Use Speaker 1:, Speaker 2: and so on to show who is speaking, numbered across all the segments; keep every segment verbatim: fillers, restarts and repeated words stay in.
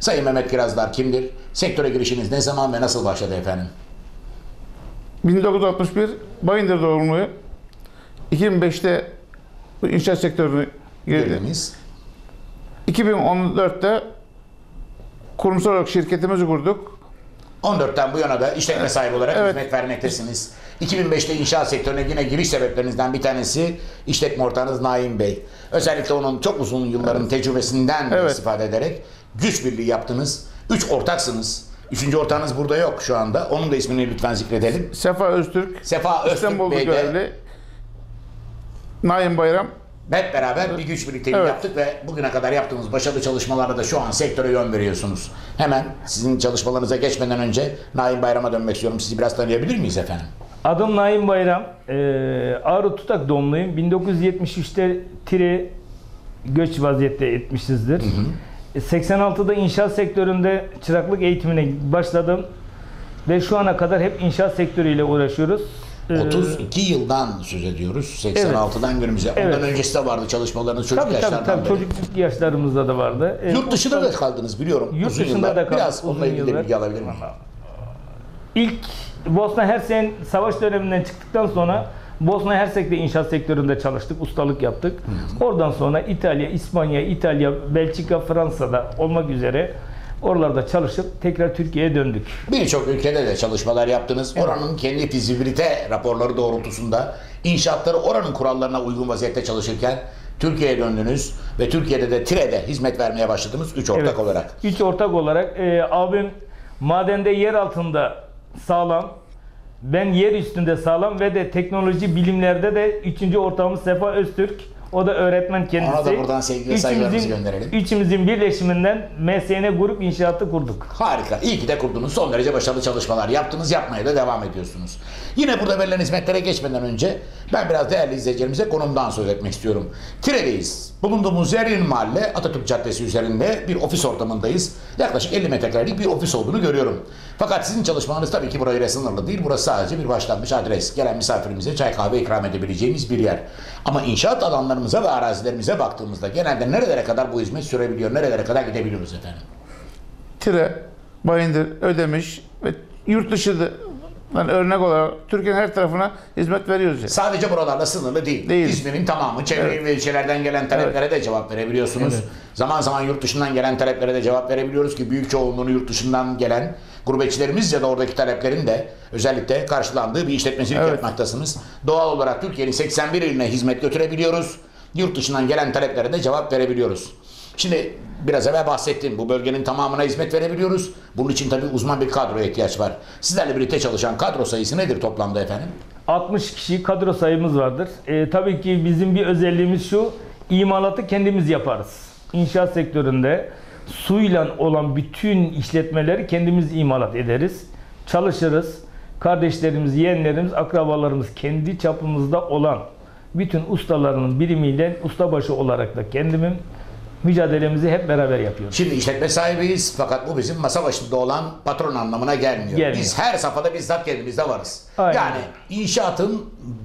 Speaker 1: Sayın Mehmet Kirazdar kimdir? Sektöre girişiniz ne zaman ve nasıl başladı efendim?
Speaker 2: bin dokuz yüz altmış bir Bayındır doğumluyum. iki bin beşte bu inşaat sektörüne girdim.
Speaker 1: Girdiniz.
Speaker 2: iki bin on dörtte kurumsal olarak şirketimizi kurduk.
Speaker 1: on dörtten bu yana da işletme sahibi olarak
Speaker 2: Evet.
Speaker 1: hizmet vermektesiniz. iki bin beşte inşaat sektörüne yine giriş sebeplerinizden bir tanesi işletme ortağınız Naim Bey. Özellikle onun çok uzun yılların evet. tecrübesinden
Speaker 2: Evet.
Speaker 1: istifade ederek güç birliği yaptınız. Üç ortaksınız. Üçüncü ortağınız burada yok şu anda. Onun da ismini lütfen zikredelim.
Speaker 2: Sefa Öztürk,
Speaker 1: Sefa Öztürk
Speaker 2: İstanbul'da
Speaker 1: Bey de
Speaker 2: görevli. Naim Bayram.
Speaker 1: hep beraber bir güç birlikteliği
Speaker 2: Evet.
Speaker 1: yaptık ve bugüne kadar yaptığımız başarılı çalışmalarda da şu an sektöre yön veriyorsunuz. Hemen sizin çalışmalarınıza geçmeden önce Naim Bayram'a dönmek istiyorum. Sizi biraz tanıyabilir miyiz efendim?
Speaker 3: Adım Naim Bayram. Ee, Ağrı Tutak doğumluyum. bin dokuz yüz yetmiş üçte Tire göç vaziyette etmişizdir. Hı hı. seksen altıda inşaat sektöründe çıraklık eğitimine başladım. Ve şu ana kadar hep inşaat sektörüyle uğraşıyoruz. Ee,
Speaker 1: otuz iki yıldan söz ediyoruz. seksen altıdan evet. günümüze. Ondan
Speaker 3: evet.
Speaker 1: öncesi de vardı çalışmalarınız çocuk
Speaker 3: tabii,
Speaker 1: yaşlardan
Speaker 3: tabii, tabii.
Speaker 1: beri.
Speaker 3: Çocukluk yaşlarımızda da vardı.
Speaker 1: Yurt dışında da kaldınız biliyorum.
Speaker 3: Yurt
Speaker 1: uzun
Speaker 3: dışında
Speaker 1: yıllar.
Speaker 3: da kaldık.
Speaker 1: Biraz onunla ilgili
Speaker 3: yıllar.
Speaker 1: bilgi alabilir miyim?
Speaker 3: İlk Bosna Hersek savaş döneminden çıktıktan sonra Bosna Hersek'te inşaat sektöründe çalıştık, ustalık yaptık. Hı. Oradan sonra İtalya, İspanya, İtalya, Belçika, Fransa'da olmak üzere oralarda çalışıp tekrar Türkiye'ye döndük.
Speaker 1: Birçok ülkede de çalışmalar yaptınız.
Speaker 3: Evet.
Speaker 1: Oranın kendi fizibilite raporları doğrultusunda inşaatları oranın kurallarına uygun vaziyette çalışırken Türkiye'ye döndünüz ve Türkiye'de de Tire'de hizmet vermeye başladınız üç ortak
Speaker 3: evet.
Speaker 1: olarak.
Speaker 3: Üç ortak olarak e, abim madende yer altında sağlam, ben yer üstünde sağlam ve de teknoloji bilimlerde de üçüncü ortağımız Sefa Öztürk. O da öğretmen kendisi.
Speaker 1: Ona da buradan sevgi ve saygılarımızı gönderelim.
Speaker 3: Üçümüzün birleşiminden M S N Grup İnşaatı kurduk.
Speaker 1: Harika. İyi ki de kurdunuz. Son derece başarılı çalışmalar yaptınız. Yapmaya da devam ediyorsunuz. Yine burada verilen hizmetlere geçmeden önce ben biraz değerli izleyicilerimize konumdan söz etmek istiyorum. Tire'deyiz. Bulunduğumuz yer Yeni Mahalle Atatürk Caddesi üzerinde bir ofis ortamındayız. Yaklaşık elli metrekarelik bir ofis olduğunu görüyorum. Fakat sizin çalışmanız tabii ki burayla sınırlı değil. Burası sadece bir başlangıç adres. Gelen misafirimize çay kahve ikram edebileceğimiz bir yer. Ama inşaat alanlarımıza ve arazilerimize baktığımızda genelde nerelere kadar bu hizmet sürebiliyor, nerelere kadar gidebiliyoruz efendim?
Speaker 2: Tire, Bayındır, Ödemiş ve yurt dışı yani örnek olarak Türkiye'nin her tarafına hizmet veriyoruz. Yani.
Speaker 1: Sadece buralarla sınırlı değil.
Speaker 2: Değil.
Speaker 1: İzmir'in tamamı, çevre
Speaker 2: Evet.
Speaker 1: ve ilçelerden gelen taleplere
Speaker 2: Evet.
Speaker 1: de cevap verebiliyorsunuz.
Speaker 3: Evet.
Speaker 1: Zaman zaman yurt dışından gelen taleplere de cevap verebiliyoruz ki büyük çoğunluğunu yurt dışından gelen gurbetçilerimiz ya da oradaki taleplerin de özellikle karşılandığı bir işletmecilik
Speaker 2: Evet.
Speaker 1: yapmaktasınız. Doğal olarak Türkiye'nin seksen bir iline hizmet götürebiliyoruz. Yurt dışından gelen taleplere de cevap verebiliyoruz. Şimdi biraz evvel bahsettim. Bu bölgenin tamamına hizmet verebiliyoruz. Bunun için tabii uzman bir kadroya ihtiyaç var. Sizlerle birlikte çalışan kadro sayısı nedir toplamda efendim?
Speaker 3: altmış kişi kadro sayımız vardır. E, tabii ki bizim bir özelliğimiz şu, imalatı kendimiz yaparız. İnşaat sektöründe suyla olan bütün işletmeleri kendimiz imalat ederiz. Çalışırız. Kardeşlerimiz, yeğenlerimiz, akrabalarımız kendi çapımızda olan bütün ustalarının birimiyle ustabaşı olarak da kendimim mücadelemizi hep beraber yapıyoruz.
Speaker 1: Şimdi işletme sahibiyiz fakat bu bizim masa başında olan patron anlamına gelmiyor.
Speaker 3: Gelmiyor.
Speaker 1: Biz her safhada bizzat kendimizde varız.
Speaker 3: Aynen.
Speaker 1: Yani inşaatın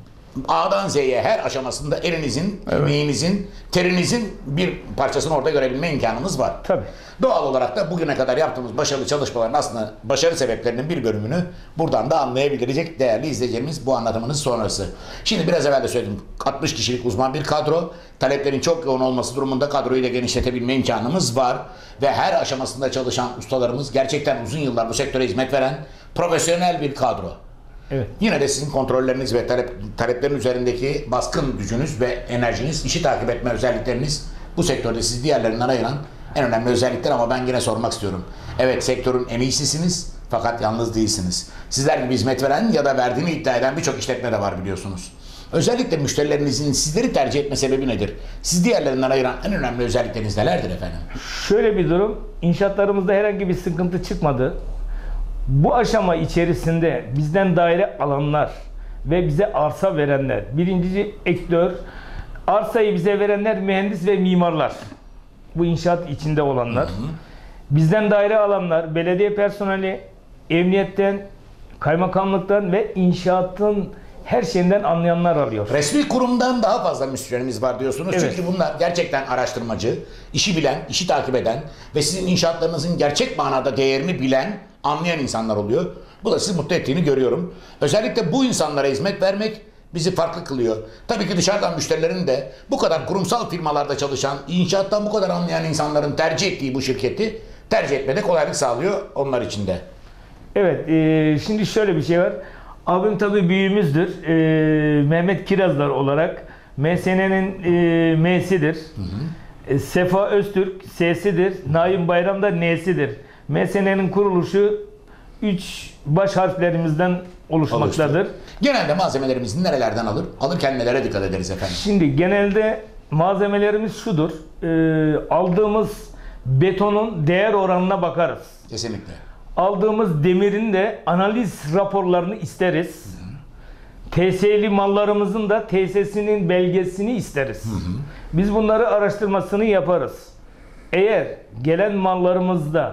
Speaker 1: A'dan Z'ye her aşamasında elinizin,
Speaker 2: Evet.
Speaker 1: emeğinizin, terinizin bir parçasını orada görebilme imkanımız var.
Speaker 3: Tabii.
Speaker 1: Doğal olarak da bugüne kadar yaptığımız başarılı çalışmaların aslında başarı sebeplerinin bir bölümünü buradan da anlayabilecek değerli izleyicilerimiz bu anlatımınız sonrası. Şimdi biraz evvel de söyledim. altmış kişilik uzman bir kadro. Taleplerin çok yoğun olması durumunda kadroyu da genişletebilme imkanımız var. Ve her aşamasında çalışan ustalarımız gerçekten uzun yıllar bu sektöre hizmet veren profesyonel bir kadro.
Speaker 3: Evet.
Speaker 1: Yine de sizin kontrolleriniz ve talep, taleplerin üzerindeki baskın gücünüz ve enerjiniz, işi takip etme özellikleriniz bu sektörde sizi diğerlerinden ayıran en önemli özellikler ama ben yine sormak istiyorum. Evet, sektörün en iyisisiniz fakat yalnız değilsiniz. Sizler gibi hizmet veren ya da verdiğini iddia eden birçok işletme de var biliyorsunuz. Özellikle müşterilerinizin sizleri tercih etme sebebi nedir? Siz diğerlerinden ayıran en önemli özellikleriniz nelerdir efendim?
Speaker 3: Şöyle bir durum, inşaatlarımızda herhangi bir sıkıntı çıkmadı. Bu aşama içerisinde bizden daire alanlar ve bize arsa verenler, birinci ektör, arsayı bize verenler mühendis ve mimarlar. Bu inşaat içinde olanlar. Hı hı. Bizden daire alanlar, belediye personeli, emniyetten, kaymakamlıktan ve inşaatın her şeyden anlayanlar alıyor.
Speaker 1: Resmi kurumdan daha fazla müşterimiz var diyorsunuz.
Speaker 3: Evet.
Speaker 1: Çünkü bunlar gerçekten araştırmacı, işi bilen, işi takip eden ve sizin inşaatlarınızın gerçek manada değerini bilen, anlayan insanlar oluyor. Bu da sizi mutlu ettiğini görüyorum. Özellikle bu insanlara hizmet vermek bizi farklı kılıyor. Tabii ki dışarıdan müşterilerin de bu kadar kurumsal firmalarda çalışan, inşaattan bu kadar anlayan insanların tercih ettiği bu şirketi tercih etmede kolaylık sağlıyor onlar için de.
Speaker 3: Evet, e, şimdi şöyle bir şey var. Abim tabii büyüğümüzdür. E, Mehmet Kirazlar olarak M S N'nin e, M'sidir. E, Sefa Öztürk S'sidir. Naim Bayram da N'sidir. M S N'nin kuruluşu üç baş harflerimizden oluşmaktadır.
Speaker 1: Oluştu. Genelde malzemelerimizi nerelerden alır? Alırken nelere dikkat ederiz efendim?
Speaker 3: Şimdi genelde malzemelerimiz şudur. E, aldığımız betonun değer oranına bakarız.
Speaker 1: Kesinlikle.
Speaker 3: Aldığımız demirin de analiz raporlarını isteriz. T S'li mallarımızın da T S'sinin belgesini isteriz. Hı hı. Biz bunları araştırmasını yaparız. Eğer gelen mallarımızda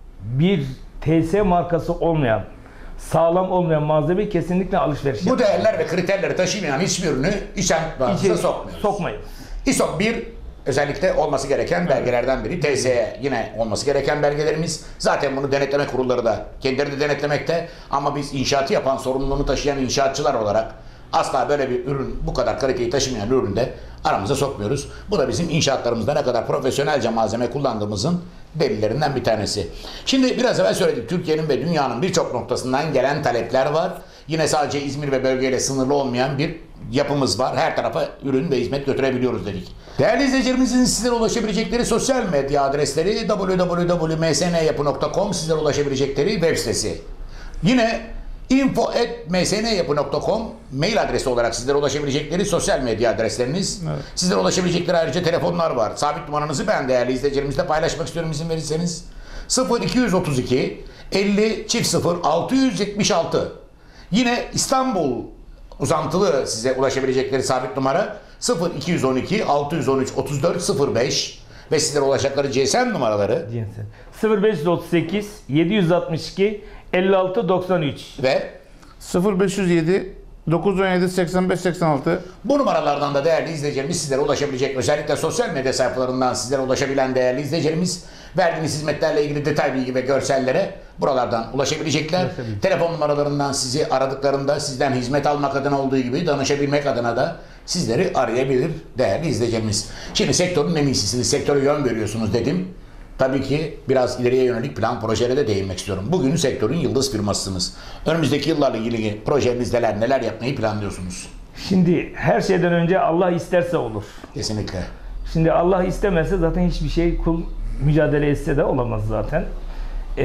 Speaker 3: bir T S markası olmayan, sağlam olmayan malzeme kesinlikle alışveriş
Speaker 1: Bu
Speaker 3: yaparız.
Speaker 1: değerler ve kriterleri taşımayan hiçbir ürünü inşaatlarımıza sokmuyoruz.
Speaker 3: Sokmayız.
Speaker 1: İ S O bir özellikle olması gereken belgelerden biri. T S'ye yine olması gereken belgelerimiz. Zaten bunu denetleme kurulları da kendileri de denetlemekte. Ama biz inşaatı yapan, sorumluluğunu taşıyan inşaatçılar olarak asla böyle bir ürün, bu kadar kaliteyi taşımayan ürünü de aramıza sokmuyoruz. Bu da bizim inşaatlarımızda ne kadar profesyonelce malzeme kullandığımızın delillerinden bir tanesi. Şimdi biraz evvel söyledik, Türkiye'nin ve dünyanın birçok noktasından gelen talepler var. Yine sadece İzmir ve bölgeyle sınırlı olmayan bir yapımız var. Her tarafa ürün ve hizmet götürebiliyoruz dedik. Değerli izleyicilerimizin sizlere ulaşabilecekleri sosyal medya adresleri w w w nokta m s n yapı nokta com sizlere ulaşabilecekleri web sitesi. Yine info at m s n yapı nokta com mail adresi olarak sizlere ulaşabilecekleri sosyal medya adresleriniz. Evet. Sizlere ulaşabilecekleri ayrıca telefonlar var. Sabit numaranızı ben değerli izleyicilerimizle paylaşmak istiyorum izin verirseniz. sıfır iki otuz iki elli sıfır altı yetmiş altı. Yine İstanbul uzantılı size ulaşabilecekleri sabit numara sıfır iki on iki altı on üç otuz dört sıfır beş ve sizlere ulaşacakları G S M numaraları
Speaker 3: sıfır beş otuz sekiz yedi altmış iki elli altı doksan üç
Speaker 1: ve
Speaker 2: sıfır beş yüz yedi dokuz on yedi seksen beş seksen altı.
Speaker 1: Bu numaralardan da değerli izleyicilerimiz sizlere ulaşabilecek. Özellikle sosyal medya sayfalarından sizlere ulaşabilen değerli izleyicilerimiz verdiğiniz hizmetlerle ilgili detay bilgi ve görsellere buralardan ulaşabilecekler. Telefon numaralarından sizi aradıklarında sizden hizmet almak adına olduğu gibi danışabilmek adına da sizleri arayabilir değerli izleyicilerimiz. Şimdi sektörün en iyisisiniz, sektöre yön veriyorsunuz dedim. Tabii ki biraz ileriye yönelik plan projelere de değinmek istiyorum. Bugün sektörün yıldız firmasısınız. Önümüzdeki yıllarla ilgili projeniz neler, neler yapmayı planlıyorsunuz?
Speaker 3: Şimdi her şeyden önce Allah isterse olur.
Speaker 1: Kesinlikle.
Speaker 3: Şimdi Allah istemezse zaten hiçbir şey kul mücadele etse de olamaz zaten. Ee,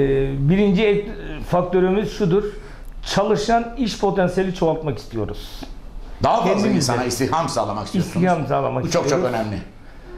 Speaker 3: birinci faktörümüz şudur. Çalışan iş potansiyeli çoğaltmak istiyoruz.
Speaker 1: Daha fazla
Speaker 3: Kendimizde
Speaker 1: insana istihdam sağlamak istiyorsunuz.
Speaker 3: İstihdam sağlamak
Speaker 1: Bu çok
Speaker 3: istiyoruz.
Speaker 1: çok önemli.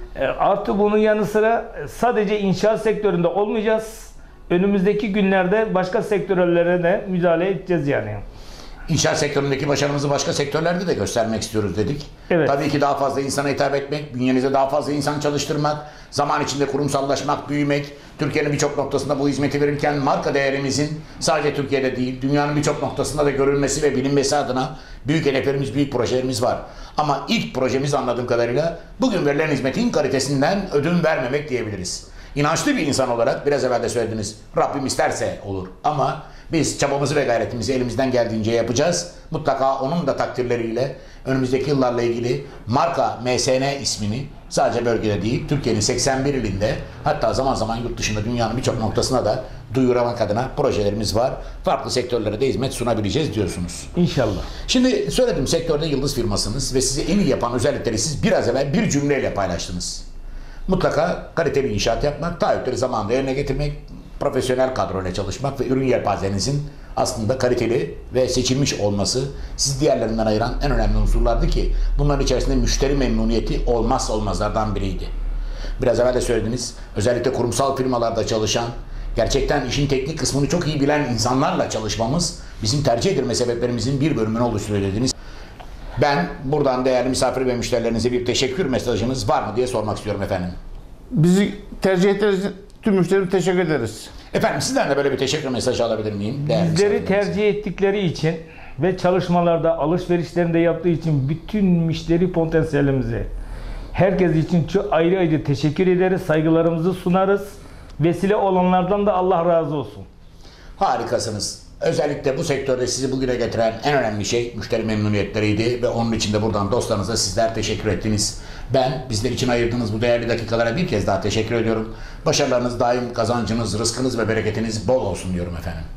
Speaker 3: Artı bunun yanı sıra sadece inşaat sektöründe olmayacağız. Önümüzdeki günlerde başka sektörlere de müdahale edeceğiz yani.
Speaker 1: İnşaat sektöründeki başarımızı başka sektörlerde de göstermek istiyoruz dedik.
Speaker 3: Evet.
Speaker 1: Tabii ki daha fazla insana hitap etmek, bünyenize daha fazla insan çalıştırmak, zaman içinde kurumsallaşmak, büyümek, Türkiye'nin birçok noktasında bu hizmeti verirken marka değerimizin sadece Türkiye'de değil, dünyanın birçok noktasında da görülmesi ve bilinmesi adına büyük hedeflerimiz, büyük projelerimiz var. Ama ilk projemiz anladığım kadarıyla bugün verilen hizmetin kalitesinden ödün vermemek diyebiliriz. İnançlı bir insan olarak biraz evvel de söylediniz, Rabbim isterse olur ama biz çabamızı ve gayretimizi elimizden geldiğince yapacağız. Mutlaka onun da takdirleriyle önümüzdeki yıllarla ilgili marka M S N ismini sadece bölgede değil, Türkiye'nin seksen bir ilinde hatta zaman zaman yurt dışında dünyanın birçok noktasına da duyurmak adına projelerimiz var. Farklı sektörlere de hizmet sunabileceğiz diyorsunuz.
Speaker 3: İnşallah.
Speaker 1: Şimdi söyledim sektörde yıldız firmasınız ve sizi en iyi yapan özellikleri siz biraz evvel bir cümleyle paylaştınız. Mutlaka kaliteli inşaat yapmak, taahhütleri zamanında yerine getirmek, profesyonel kadroyla çalışmak ve ürün yelpazenizin aslında kaliteli ve seçilmiş olması sizi diğerlerinden ayıran en önemli unsurlardı ki bunların içerisinde müşteri memnuniyeti olmazsa olmazlardan biriydi. Biraz evvel de söylediniz, özellikle kurumsal firmalarda çalışan, gerçekten işin teknik kısmını çok iyi bilen insanlarla çalışmamız bizim tercih edilme sebeplerimizin bir bölümünü oluşturuyor dediniz. Ben buradan değerli misafir ve müşterilerinize bir teşekkür mesajınız var mı diye sormak istiyorum efendim.
Speaker 2: Bizi tercih ettiğiniz için tüm müşterimize teşekkür ederiz.
Speaker 1: Efendim sizden de böyle bir teşekkür mesajı alabilir miyim? Değerli
Speaker 3: Bizleri
Speaker 1: misafirlerinize?
Speaker 3: tercih ettikleri için ve çalışmalarda, alışverişlerinde yaptığı için bütün müşteri potansiyelimize herkes için çok ayrı ayrı teşekkür ederiz, saygılarımızı sunarız. Vesile olanlardan da Allah razı olsun.
Speaker 1: Harikasınız. Özellikle bu sektörde sizi bugüne getiren en önemli şey müşteri memnuniyetleriydi ve onun için de buradan dostlarınıza sizler teşekkür ettiniz. Ben bizler için ayırdığınız bu değerli dakikalara bir kez daha teşekkür ediyorum. Başarılarınız daim, kazancınız, rızkınız ve bereketiniz bol olsun diyorum efendim.